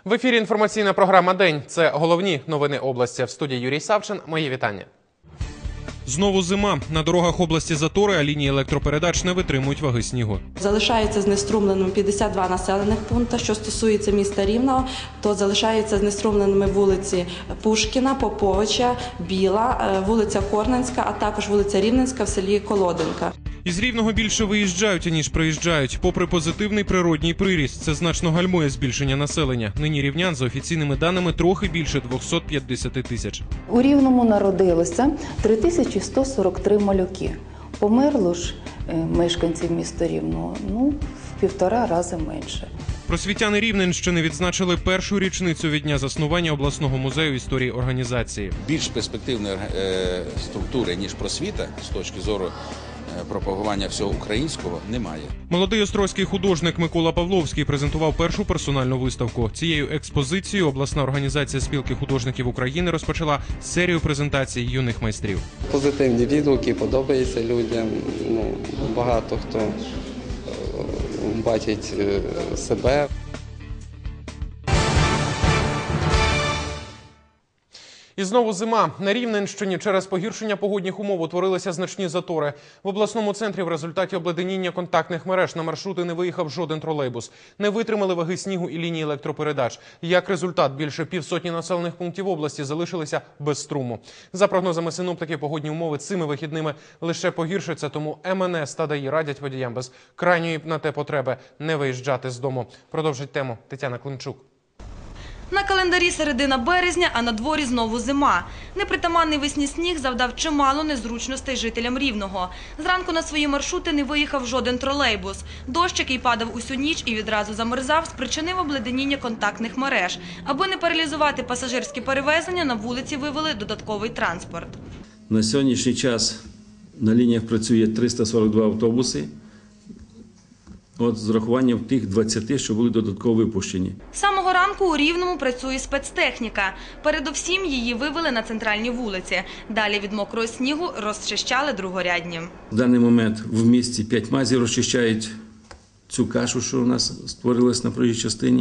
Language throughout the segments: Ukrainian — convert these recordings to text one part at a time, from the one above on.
В ефірі інформаційна програма «День». Це головні новини області. В студії Юрій Савчин. Мої вітання. Знову зима. На дорогах області затори, а лінії електропередач не витримують ваги снігу. Залишаються знеструмленими 52 населених пункти. Що стосується міста Рівного, то залишаються знеструмленими вулиці Пушкіна, Поповича, Біла, вулиця Корненська, а також вулиця Рівненська в селі Колоденка. Із Рівного більше виїжджають, ніж приїжджають. Попри позитивний природній приріст, це значно гальмує збільшення населення. Нині рівнян, за офіційними даними, трохи більше 250 тисяч. У Рівному народилося 3143 малюки. Померло ж мешканців міста Рівного, в 1,5 рази менше. Просвітяни Рівненщини відзначили першу річницю від дня заснування обласного музею історії організації. Більш перспективної структури, ніж просвіта, з точки зору пропагування всього українського, немає. Молодий острозький художник Микола Павловський презентував першу персональну виставку. Цією експозицією обласна організація спілки художників України розпочала серію презентацій юних майстрів. Позитивні відгуки, подобається людям. Багато хто бачить себе. І знову зима. На Рівненщині через погіршення погодних умов утворилися значні затори. В обласному центрі в результаті обледеніння контактних мереж на маршрути не виїхав жоден тролейбус. Не витримали ваги снігу і лінії електропередач. Як результат, більше півсотні населених пунктів області залишилися без струму. За прогнозами синоптиків, погодні умови цими вихідними лише погіршаться, тому МНС та ДАІ радять водіям без крайньої на те потреби не виїжджати з дому. Продовжить тему Тетяна Климчук. На календарі середина березня, а на дворі знову зима. Непритаманний весні сніг завдав чимало незручностей жителям Рівного. Зранку на свої маршрути не виїхав жоден тролейбус. Дощ, який падав усю ніч і відразу замерзав, спричинив обледеніння контактних мереж. Аби не паралізувати пасажирські перевезення, на вулиці вивели додатковий транспорт. На сьогоднішній час на лініях працює 342 автобуси. З урахуванням тих 20, що були додатково випущені. З самого ранку у Рівному працює спецтехніка. Передовсім її вивели на центральні вулиці. Далі від мокрого снігу розчищали другорядні. В даний момент в місті 5 мазів розчищають цю кашу, що у нас створилась на проїжджій частині.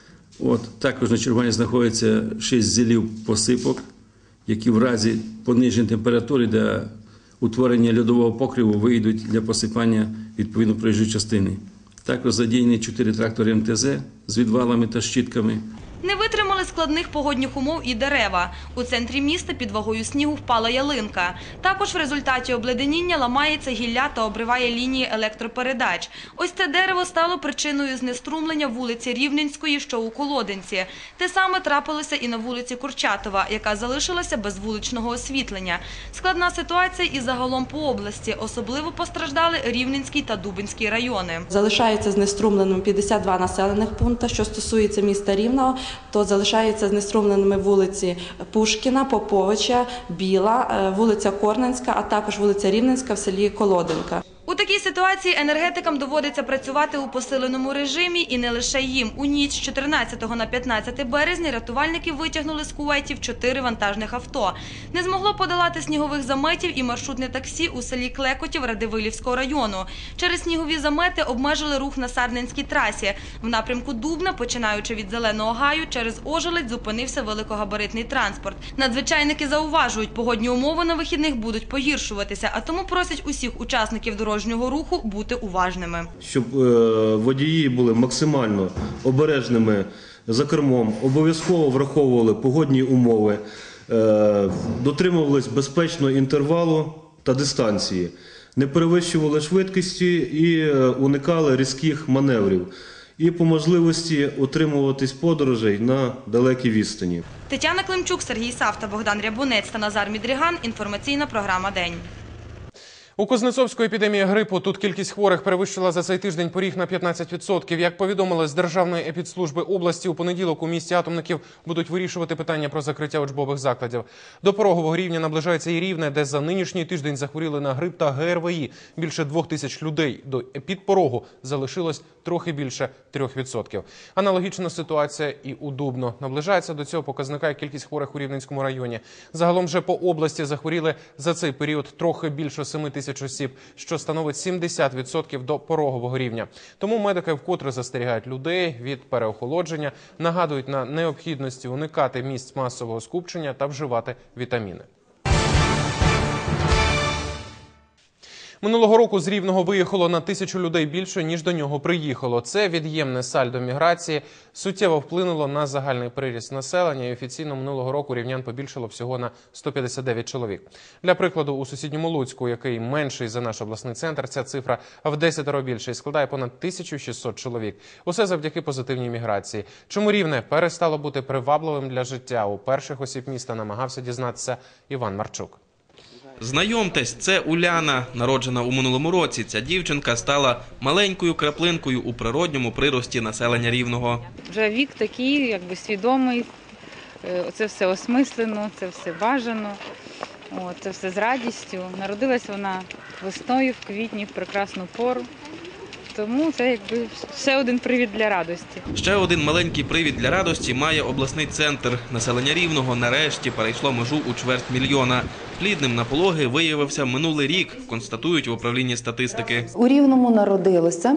Також на чергуванні знаходиться 6 зілів посипок, які в разі пониження температури для утворення льодового покриву вийдуть для посипання відповідно проїжджої частини. Також задіяні 4 трактори МТЗ з відвалами та щітками. Не витримали складних погодних умов і дерева. У центрі міста під вагою снігу впала ялинка. Також в результаті обледеніння ламається гілля та обриває лінії електропередач. Ось це дерево стало причиною знеструмлення вулиці Рівненської, що у Колоденці. Те саме трапилося і на вулиці Курчатова, яка залишилася без вуличного освітлення. Складна ситуація і загалом по області. Особливо постраждали Рівненський та Дубенський райони. Залишаються знеструмленими 52 населених пункти. Що стосується міста Рівного, то залишаються знеструмленими вулиці Пушкіна, Поповича, Біла, вулиця Корненська, а також вулиця Рівненська в селі Колоденка. У такій ситуації енергетикам доводиться працювати у посиленому режимі і не лише їм. У ніч з 14 на 15 березня рятувальники витягнули з кувейтів 4 вантажних авто. Не змогло подолати снігових заметів і маршрутне таксі у селі Клекотів Радивилівського району. Через снігові замети обмежили рух на Сарненській трасі. В напрямку Дубна, починаючи від Зеленого гаю, через Ожеледь зупинився великогабаритний транспорт. Надзвичайники зауважують, погодні умови на вихідних будуть погіршуватися, а тому просять усіх учасників дорожнього руху бути уважними. Щоб водії були максимально обережними за кермом, обов'язково враховували погодні умови, дотримувались безпечного інтервалу та дистанції, не перевищували швидкості і уникали різких маневрів. І по можливості утримуватись подорожей на далекій відстані. Тетяна Климчук, Сергій Савта, Богдан Рябунець та Назар Мідріган. Інформаційна програма «День». У Кузнецовську епідемія грипу. Тут кількість хворих перевищила за цей тиждень поріг на 15%. Як повідомили з Державної епідслужби області, у понеділок у місті Атомників будуть вирішувати питання про закриття учбових закладів. До порогового рівня наближається і Рівне, де за нинішній тиждень захворіли на грип та ГРВІ. Більше 2000 людей. До епідпорогу залишилось трохи більше 3%. Аналогічна ситуація і у Дубно. Наближається до цього показника і кількість хворих у Рівненському районі. Загалом же по області захворіли за цей період трохи більше 7 тисяч осіб, що становить 70% до порогового рівня. Тому медики вкотре застерігають людей від переохолодження, нагадують на необхідності уникати місць масового скупчення та вживати вітаміни. Минулого року з Рівного виїхало на 1000 людей більше, ніж до нього приїхало. Це від'ємне сальдо міграції суттєво вплинуло на загальний приріст населення, і офіційно минулого року рівнян побільшало всього на 159 чоловік. Для прикладу, у сусідньому Луцьку, який менший за наш обласний центр, ця цифра в 10 більше і складає понад 1600 чоловік. Усе завдяки позитивній міграції. Чому Рівне перестало бути привабливим для життя? У перших осіб міста намагався дізнатися Іван Марчук. Знайомтесь, це Уляна, народжена у минулому році. Ця дівчинка стала маленькою краплинкою у природньому прирості населення Рівного. Вже вік такий, якби свідомий, це все осмислено, це все бажано, це все з радістю. Народилась вона весною, в квітні, в прекрасну пору. Тому це якби ще один привід для радості. Ще один маленький привід для радості має обласний центр. Населення Рівного нарешті перейшло межу у 250 000. Плідним на пологи виявився минулий рік, констатують в управлінні статистики. У Рівному народилося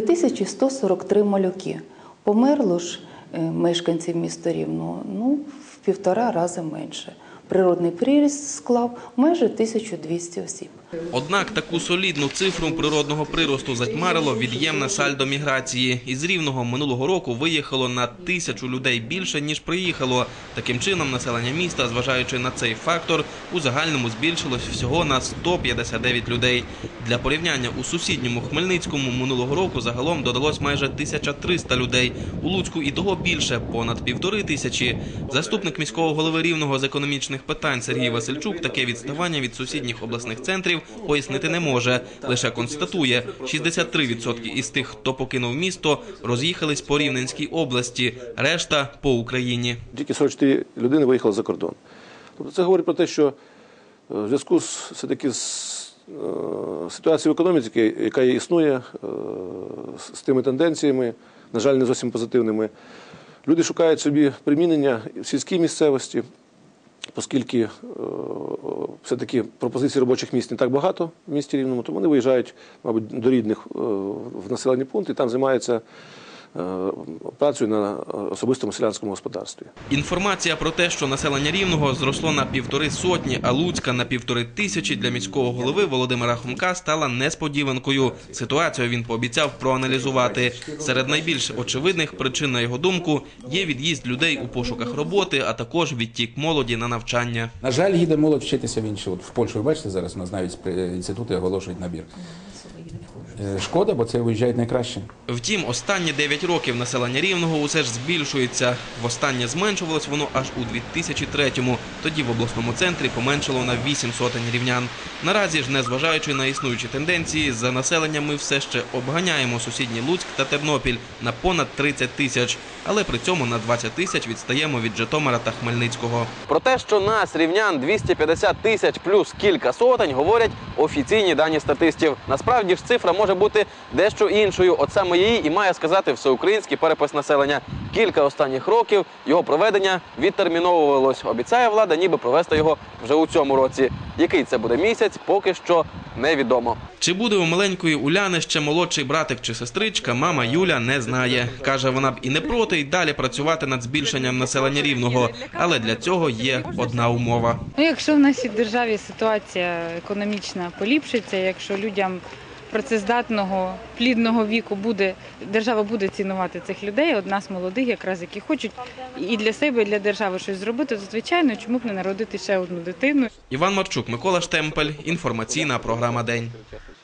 3143 малюки. Померло ж мешканців міста Рівного в 1,5 рази менше. Природний приріст склав майже 1200 осіб. Однак таку солідну цифру природного приросту затьмарило від'ємне сальдо міграції. Із Рівного минулого року виїхало на 1000 людей більше, ніж приїхало. Таким чином, населення міста, зважаючи на цей фактор, у загальному збільшилось всього на 159 людей. Для порівняння, у сусідньому Хмельницькому минулого року загалом додалось майже 1300 людей. У Луцьку і того більше – понад 1500. Заступник міського голови Рівного з економічних питань Сергій Васильчук таке відставання від сусідніх обласних центрів пояснити не може. Лише констатує, 63% із тих, хто покинув місто, роз'їхались по Рівненській області, решта – по Україні. Тільки 44 людини виїхали за кордон. Тобто це говорить про те, що в зв'язку з ситуацією в економіці, яка існує, з тими тенденціями, на жаль, не зовсім позитивними, люди шукають собі примінення в сільській місцевості, оскільки все-таки пропозицій робочих місць не так багато в місті Рівному, то вони виїжджають, мабуть, до рідних в населені пункти і там займаються працею на особистому селянському господарстві. Інформація про те, що населення Рівного зросло на 150, а Луцька на 1500 для міського голови Володимира Хомка стала несподіванкою. Ситуацію він пообіцяв проаналізувати. Серед найбільш очевидних причин, на його думку, є від'їзд людей у пошуках роботи, а також відтік молоді на навчання. На жаль, їде молодь вчитися в інші. От в Польщі, ви бачите, зараз у нас навіть інститути оголошують набір. Шкода, бо це виїжджають найкраще. Втім, останні 9 років населення Рівного усе ж збільшується. Востаннє зменшувалось воно аж у 2003-му. Тоді в обласному центрі поменшало на 800 рівнян. Наразі ж, незважаючи на існуючі тенденції, за населенням ми все ще обганяємо сусідній Луцьк та Тернопіль на понад 30 тисяч. Але при цьому на 20 тисяч відстаємо від Житомира та Хмельницького. Про те, що нас, рівнян, 250 тисяч плюс кілька сотень, говорять офіційні дані статистів. Насправді ж цифра може бути дещо іншою. От саме її і має сказати всеукраїнський перепис населення. Кілька останніх років його проведення відтерміновувалось. Обіцяє влада ніби провести його вже у цьому році. Який це буде місяць, поки що невідомо. Чи буде у маленької Уляни ще молодший братик чи сестричка, мама Юля не знає. Каже, вона б і не проти й далі працювати над збільшенням населення Рівного. Але для цього є одна умова. Якщо в нашій державі ситуація економічна поліпшиться, якщо людям працездатного, плідного віку держава буде цінувати цих людей, от нас молодих, якраз які хочуть і для себе, і для держави щось зробити, то звичайно, чому б не народити ще одну дитину. Іван Марчук, Микола Штемпель, інформаційна програма «День».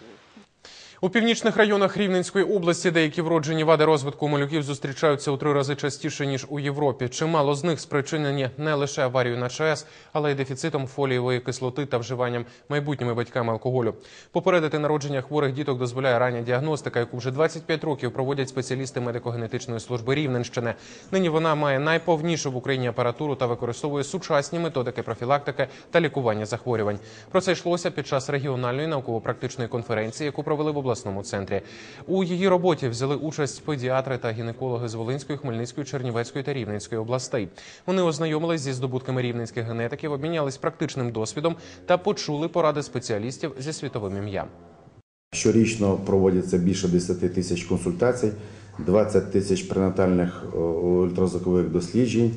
У північних районах Рівненської області деякі вроджені вади розвитку малюків зустрічаються у 3 рази частіше, ніж у Європі. Чимало з них спричинені не лише аварією на ЧАЕС, але й дефіцитом фолієвої кислоти та вживанням майбутніми батьками алкоголю. Попередити народження хворих діток дозволяє рання діагностика, яку вже 25 років проводять спеціалісти медико-генетичної служби Рівненщини. Нині вона має найповнішу в Україні апаратуру та використовує сучасні методики профілактики та лікування захворювань. Про це йшлося під час регіональної науково-практичної конференції, яку провели в обласному центрі. У її роботі взяли участь педіатри та гінекологи з Волинської, Хмельницької, Чернівецької та Рівненської областей. Вони ознайомились зі здобутками рівненських генетиків, обмінялись практичним досвідом та почули поради спеціалістів зі світовим ім'ям. Щорічно проводяться більше 10 тисяч консультацій, 20 тисяч пренатальних ультразвукових досліджень,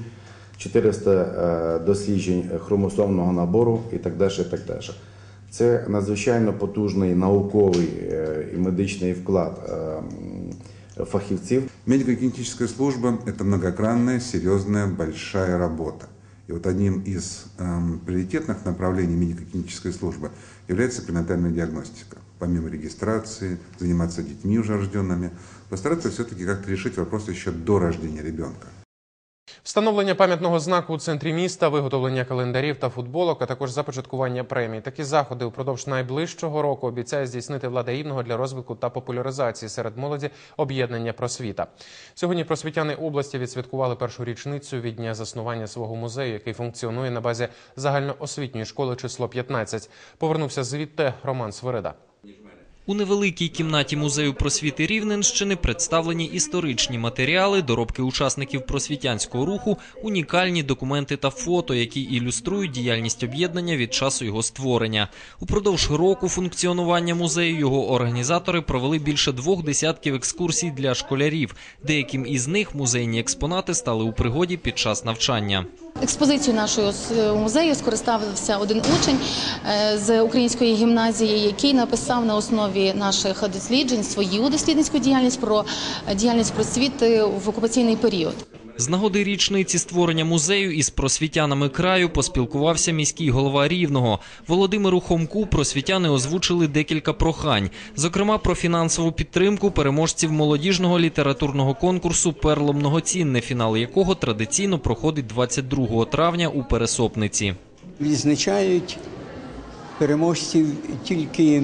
400 досліджень хромосомного набору і так далі. Це надзвичайно потужний науковий і медичний вклад фахівців. Медико-генетическая служба – это многогранная, серьезная, большая работа. И вот одним из приоритетных направлений медико-генетической службы является пренатальная диагностика. Помимо регистрации, заниматься детьми уже рожденными, постараться все-таки как-то решить вопрос еще до рождения ребенка. Встановлення пам'ятного знаку у центрі міста, виготовлення календарів та футболок, а також започаткування премій. Такі заходи упродовж найближчого року обіцяє здійснити влада Рівного для розвитку та популяризації серед молоді об'єднання «Просвіта». Сьогодні просвітяни області відсвяткували першу річницю від дня заснування свого музею, який функціонує на базі загальноосвітньої школи число 15. Повернувся звідти Роман Свирида. У невеликій кімнаті музею просвіти Рівненщини представлені історичні матеріали, доробки учасників просвітянського руху, унікальні документи та фото, які ілюструють діяльність об'єднання від часу його створення. Упродовж року функціонування музею його організатори провели більше 2 десятків екскурсій для школярів. Деяким із них музейні експонати стали у пригоді під час навчання. Експозицією нашого музею скористався один учень з української гімназії, який написав на основі наших досліджень свою дослідницьку діяльність про діяльність просвіти в окупаційний період. З нагоди річниці створення музею із просвітянами краю поспілкувався міський голова Рівного. Володимиру Хомку просвітяни озвучили декілька прохань. Зокрема, про фінансову підтримку переможців молодіжного літературного конкурсу «Перло Многоцінне», фінал якого традиційно проходить 22 травня у Пересопниці. Відзначають переможців тільки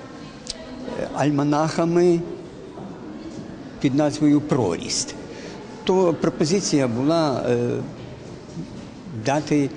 альманахами під назвою «Проріст». То пропозиція була дати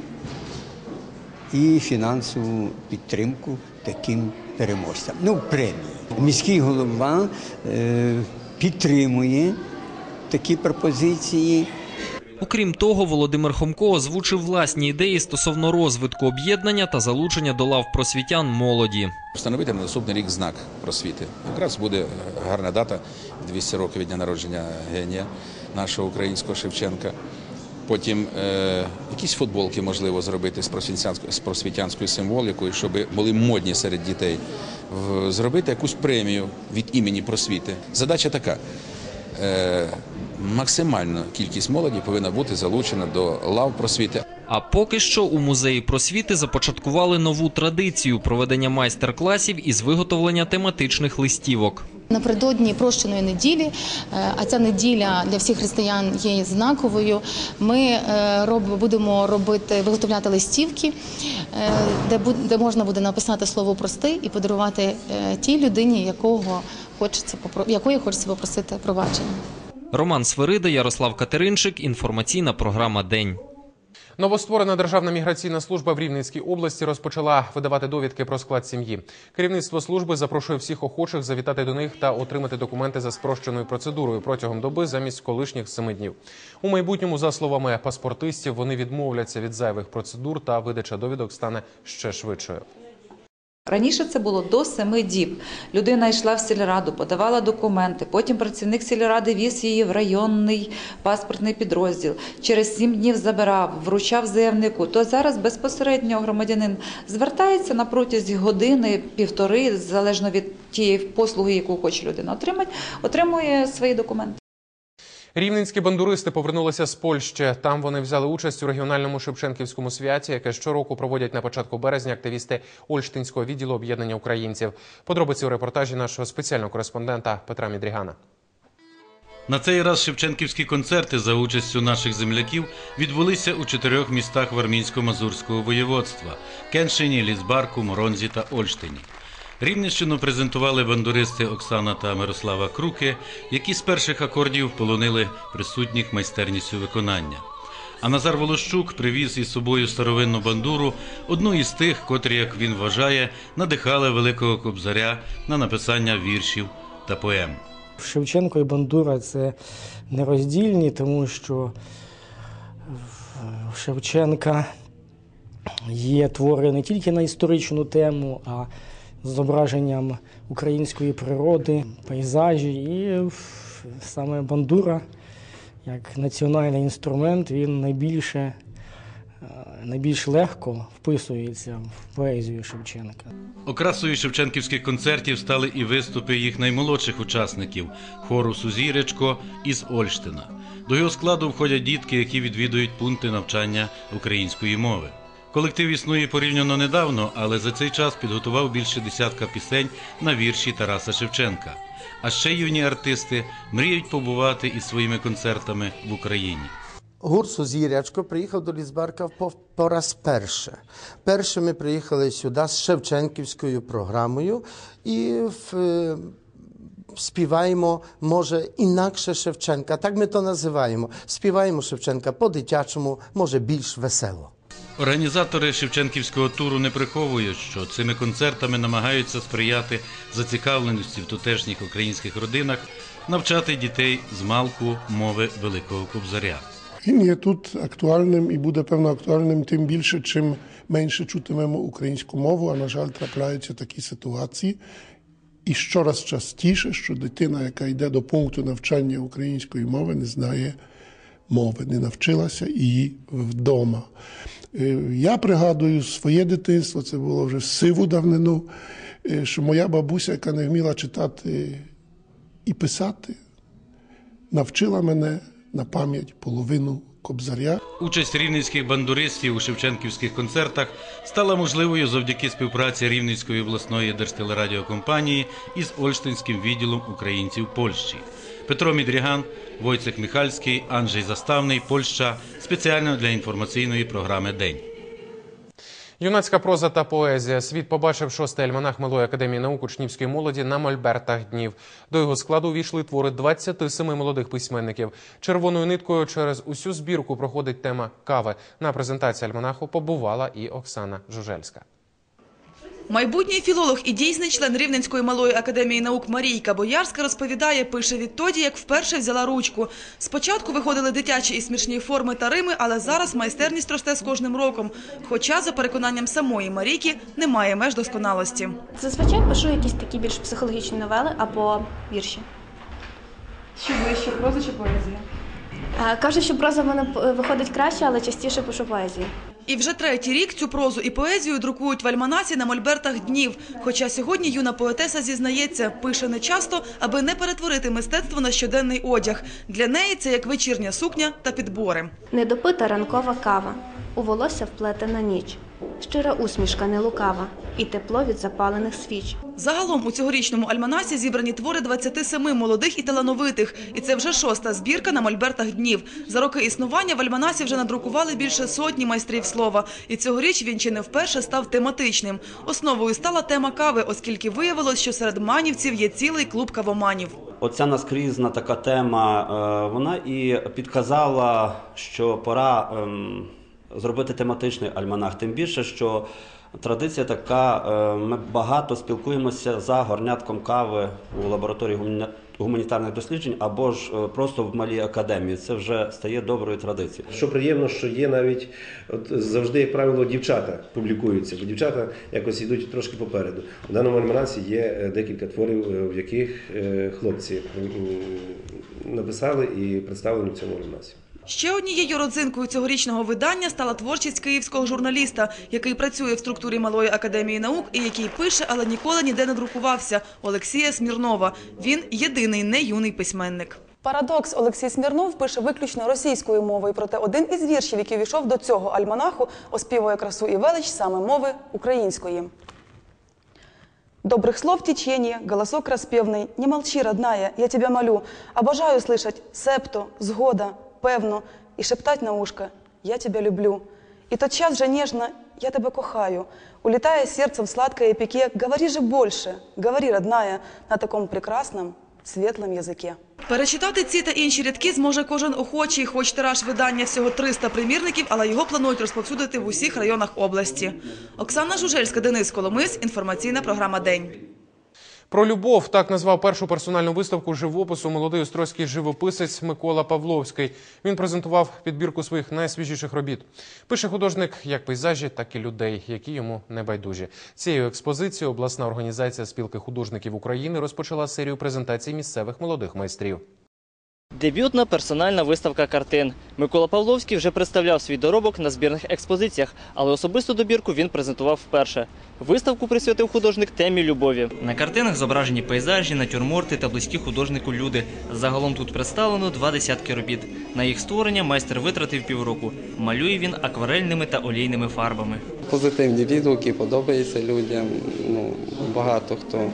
і фінансову підтримку таким переможцям. Премії. Міський голова підтримує такі пропозиції. Окрім того, Володимир Хомко озвучив власні ідеї стосовно розвитку об'єднання та залучення до лав просвітян молоді. Встановити на наступний рік знак просвіти. Якраз буде гарна дата, 200 років від дня народження генія нашого українського Шевченка. Потім якісь футболки можливо зробити з просвітянською символікою, щоб були модні серед дітей. Зробити якусь премію від імені просвіти. Задача така. Максимальна кількість молоді повинна бути залучена до лав просвіти. А поки що у музеї просвіти започаткували нову традицію проведення майстер-класів із виготовлення тематичних листівок. Напередодні прощеної неділі, а ця неділя для всіх християн є знаковою, ми будемо виготовляти листівки, де можна буде написати слово «прости» і подарувати тій людині, якої хочеться попросити пробачення. Роман Свирида, Ярослав Катеринчик, інформаційна програма «День». Новостворена Державна міграційна служба в Рівненській області розпочала видавати довідки про склад сім'ї. Керівництво служби запрошує всіх охочих завітати до них та отримати документи за спрощеною процедурою протягом доби замість колишніх 7 днів. У майбутньому, за словами паспортистів, вони відмовляться від зайвих процедур та видача довідок стане ще швидшою. Раніше це було до 7 діб. Людина йшла в сільраду, подавала документи, потім працівник сільради віз її в районний паспортний підрозділ, через 7 днів забирав, вручав заявнику. То зараз безпосередньо громадянин звертається на протязі години, півтори, залежно від тієї послуги, яку хоче людина отримати, отримує свої документи. Рівненські бандуристи повернулися з Польщі. Там вони взяли участь у регіональному Шевченківському святі, яке щороку проводять на початку березня активісти Ольштинського відділу об'єднання українців. Подробиці у репортажі нашого спеціального кореспондента Петра Мідрігана. На цей раз шевченківські концерти за участю наших земляків відбулися у 4 містах Вармінсько-Мазурського воєводства – Кеншині, Ліцбарку, Моронзі та Ольштині. Рівненщину презентували бандуристи Оксана та Мирослава Круки, які з перших акордів полонили присутніх майстерністю виконання. А Назар Волощук привіз із собою старовинну бандуру, одну із тих, котрі, як він вважає, надихали Великого Кобзаря на написання віршів та поем. Шевченко і бандура – це нероздільні, тому що в Шевченка є твори не тільки на історичну тему, а з зображенням української природи, пейзажі. І саме бандура, як національний інструмент, він найбільш легко вписується в поезію Шевченка. Окрасою шевченківських концертів стали і виступи їх наймолодших учасників – хору «Сузіречко» із Ольштина. До його складу входять дітки, які відвідують пункти навчання української мови. Колектив існує порівняно недавно, але за цей час підготував більше десятка пісень на вірші Тараса Шевченка. А ще юні артисти мріють побувати із своїми концертами в Україні. Гурт «Сузірячко» приїхав до Ліцбарка по раз перше. Перше ми приїхали сюди з шевченківською програмою і співаємо, може, інакше Шевченка. Так ми то називаємо. Співаємо Шевченка по-дитячому, може, більш весело. Організатори шевченківського туру не приховують, що цими концертами намагаються сприяти зацікавленості в тутешніх українських родинах навчати дітей змалку мови Великого Кобзаря. Він є тут актуальним і буде, певно, актуальним тим більше, чим менше чутимемо українську мову, а, на жаль, трапляються такі ситуації. І щораз частіше, що дитина, яка йде до пункту навчання української мови, не знає мови, не навчилася її вдома. Я пригадую своє дитинство, це було вже в сиву давнину, що моя бабуся, яка не вміла читати і писати, навчила мене на пам'ять половину Кобзаря. Участь рівненських бандуристів у шевченківських концертах стала можливою завдяки співпраці Рівненської обласної держтелерадіокомпанії із Ольштинським відділом українців Польщі. Петро Мідріган, Войцех Міхальський, Анджей Заставний, Польща. Спеціально для інформаційної програми «День». Юнацька проза та поезія. Світ побачив 6-й альманах Малої академії наук учнівської молоді на мольбертах днів. До його складу увійшли твори 27 молодих письменників. Червоною ниткою через усю збірку проходить тема кави. На презентації альманаху побувала і Оксана Жужельська. Майбутній філолог і дійсний член Рівненської малої академії наук Марійка Боярська розповідає, пише відтоді, як вперше взяла ручку. Спочатку виходили дитячі і смішні форми та рими, але зараз майстерність росте з кожним роком. Хоча, за переконанням самої Марійки, немає меж досконалості. Зазвичай пишу якісь такі більш психологічні новели або вірші. Що ближче, проза чи поезія? Кажуть, що проза в мене виходить краще, але частіше пишу поезію. І вже третій рік цю прозу і поезію друкують в альманасі на мольбертах днів. Хоча сьогодні юна поетеса зізнається, пише не часто, аби не перетворити мистецтво на щоденний одяг. Для неї це як вечірня сукня та підбори. Недопита ранкова кава, у волосся вплетена ніч, щира усмішка не лукава і тепло від запалених свіч. Загалом у цьогорічному альманасі зібрані твори 27 молодих і талановитих. І це вже 6-та збірка на мольбертах днів. За роки існування в альманасі вже надрукували більше сотні майстрів слова. І цьогоріч він чи не вперше став тематичним. Основою стала тема кави, оскільки виявилось, що серед манівців є цілий клуб кавоманів. Оця наскрізна така тема, вона і підказала, що пора зробити тематичний альманах. Тим більше, що традиція така, ми багато спілкуємося за горнятком кави у лабораторії гуманітарних досліджень або ж просто в малій академії. Це вже стає доброю традицією. Що приємно, що є навіть, завжди, як правило, дівчата публікуються, бо дівчата якось йдуть трошки попереду. У даному альманасі є декілька творів, в яких хлопці написали і представлені в цьому альманасі. Ще однією родзинкою цьогорічного видання стала творчість київського журналіста, який працює в структурі Малої академії наук і який пише, але ніколи ніде не друкувався – Олексія Смірнова. Він єдиний не юний письменник. Парадокс. Олексій Смірнов пише виключно російською мовою, проте один із віршів, який війшов до цього альманаху, оспівує красу і велич саме мови української. Добрых слов течение, голосок распевный, не молчи, родная, я тебя молю, обожаю слышать септо, згода, певно, і шептать на ушко «Я тебя люблю». И тотчас же нежно «Я тебя кохаю», улетая сердцем в сладкое пике «Говори же больше, говори, родная, на таком прекрасном светлом языке. Перечитати ці та інші рядки зможе кожен охочий, хоч тираж видання всього 300 примірників, але його планують розповсюдити в усіх районах області. Оксана Жужельська, Денис Коломис, інформаційна програма «День». Про любов – так назвав першу персональну виставку живопису молодий острозький живописець Микола Павловський. Він презентував підбірку своїх найсвіжіших робіт. Пише художник як пейзажі, так і людей, які йому не байдужі. Цією експозицією обласна організація спілки художників України розпочала серію презентацій місцевих молодих майстрів. Дебютна персональна виставка картин. Микола Павловський вже представляв свій доробок на збірних експозиціях, але особисту добірку він презентував вперше. Виставку присвятив художник темі любові. На картинах зображені пейзажі, натюрморти та близькі художнику люди. Загалом тут представлено 20 робіт. На їх створення майстер витратив півроку. Малює він акварельними та олійними фарбами. Позитивні відгуки, подобається людям. Багато хто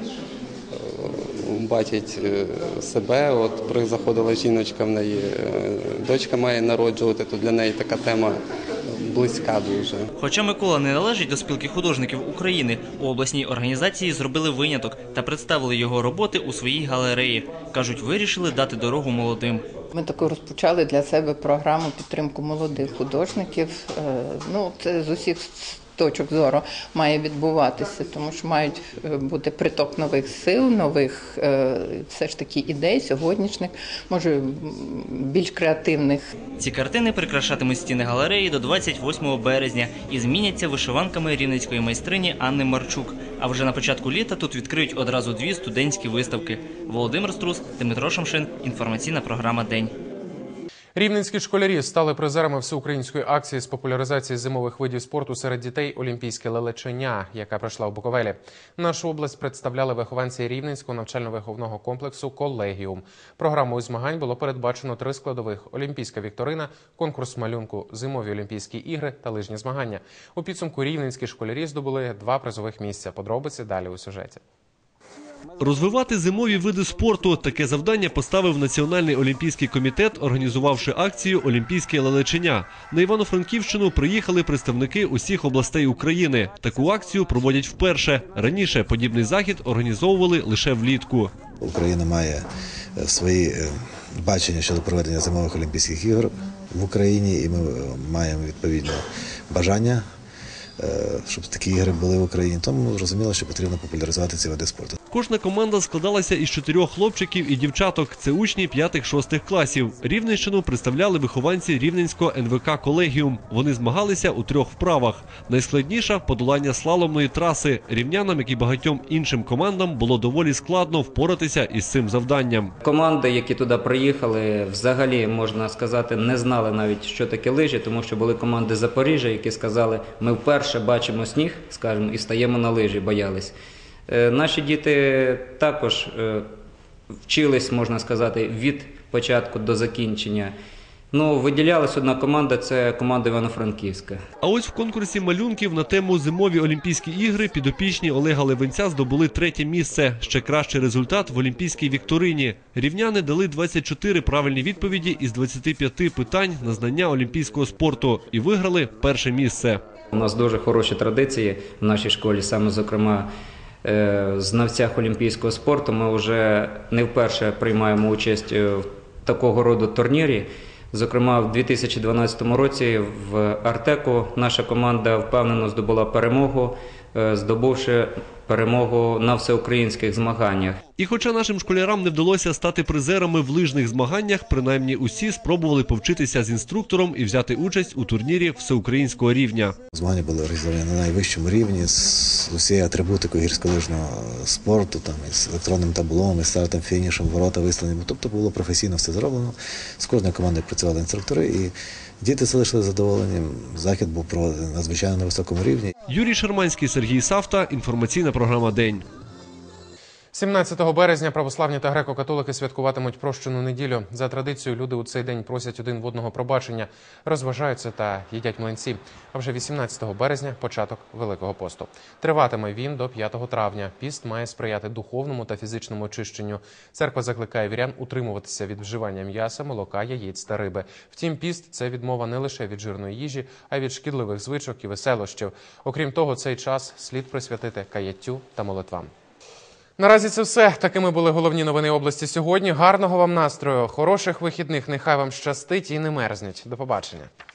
бачить себе. От заходила жіночка, в неї дочка має народжувати, то для неї така тема близька дуже. Хоча Микола не належить до спілки художників України, у обласній організації зробили виняток та представили його роботи у своїй галереї. Кажуть, вирішили дати дорогу молодим. Ми таку розпочали для себе програму підтримку молодих художників. Це з усіх точок зору має відбуватися, тому що мають бути приток нових сил, нових все ж таки ідей, сьогоднішніх, може більш креативних. Ці картини прикрашатимуть стіни галереї до 28 березня і зміняться вишиванками рівненської майстрині Анни Марчук. А вже на початку літа тут відкриють одразу 2 студентські виставки. Володимир Струс, Дмитро Шамшин, інформаційна програма «День». Рівненські школярі стали призерами всеукраїнської акції з популяризації зимових видів спорту серед дітей «Олімпійське лелечення», яка пройшла у Буковелі. Нашу область представляли вихованці Рівненського навчально-виховного комплексу «Колегіум». Програмою змагань було передбачено 3 складових – олімпійська вікторина, конкурс малюнку, зимові олімпійські ігри та лижні змагання. У підсумку рівненські школярі здобули 2 призових місця. Подробиці далі у сюжеті. Розвивати зимові види спорту – таке завдання поставив Національний олімпійський комітет, організувавши акцію «Олімпійське лелечення». На Івано-Франківщину приїхали представники усіх областей України. Таку акцію проводять вперше. Раніше подібний захід організовували лише влітку. Україна має свої бачення щодо проведення зимових олімпійських ігор в Україні, і ми маємо відповідне бажання, щоб такі ігри були в Україні. Тому зрозуміло, що потрібно популяризувати ці види спорту. Кожна команда складалася із 4 хлопчиків і дівчаток. Це учні 5-6 класів. Рівненщину представляли вихованці Рівненського НВК «Колегіум». Вони змагалися у 3 вправах. Найскладніша – подолання слаломної траси. Рівнянам, як і багатьом іншим командам, було доволі складно впоратися із цим завданням. Команди, які туди приїхали, взагалі, можна сказати, не знали навіть, що таке лижі, тому що були команди Запоріжжя, які сказали, ми вперше бачимо сніг, скажімо, і стаємо на лижі, боялись. Наші діти також вчились, можна сказати, від початку до закінчення. Виділялась одна команда – це команда Івано-Франківська. А ось в конкурсі малюнків на тему «Зимові олімпійські ігри» підопічні Олега Левенця здобули 3-е місце. Ще кращий результат в олімпійській вікторині. Рівняни дали 24 правильні відповіді із 25 питань на знання олімпійського спорту і виграли 1-е місце. У нас дуже хороші традиції в нашій школі, саме, зокрема, знавцях олімпійського спорту. Ми вже не вперше приймаємо участь в такого роду турнірі. Зокрема, в 2012 році в Артеку наша команда впевнено здобула перемогу, здобувши перемогу на всеукраїнських змаганнях. І хоча нашим школярам не вдалося стати призерами в лижних змаганнях, принаймні усі спробували повчитися з інструктором і взяти участь у турнірі всеукраїнського рівня. Змагання були організовані на найвищому рівні з усією атрибутикою гірськолижного спорту, із електронним таблом, із стартом, фінішем, ворота виставлені. Тобто було професійно все зроблено. З кожною командою працювали інструктори і діти залишили задоволені. Захід був проведений надзвичайно на високому рівні. Юрій Шерманський, Сергій Савта, інформаційна програма «День». 17 березня православні та греко-католики святкуватимуть прощену неділю. За традицією, люди у цей день просять один в одного пробачення, розважаються та їдять млинці. А вже 18 березня – початок Великого посту. Триватиме він до 5 травня. Піст має сприяти духовному та фізичному очищенню. Церква закликає вірян утримуватися від вживання м'яса, молока, яєць та риби. Втім, піст – це відмова не лише від жирної їжі, а й від шкідливих звичок і веселощів. Окрім того, цей час слід присвятити каяттю та молитвам. Наразі це все. Такими були головні новини області сьогодні. Гарного вам настрою, хороших вихідних, нехай вам щастить і не мерзніть. До побачення.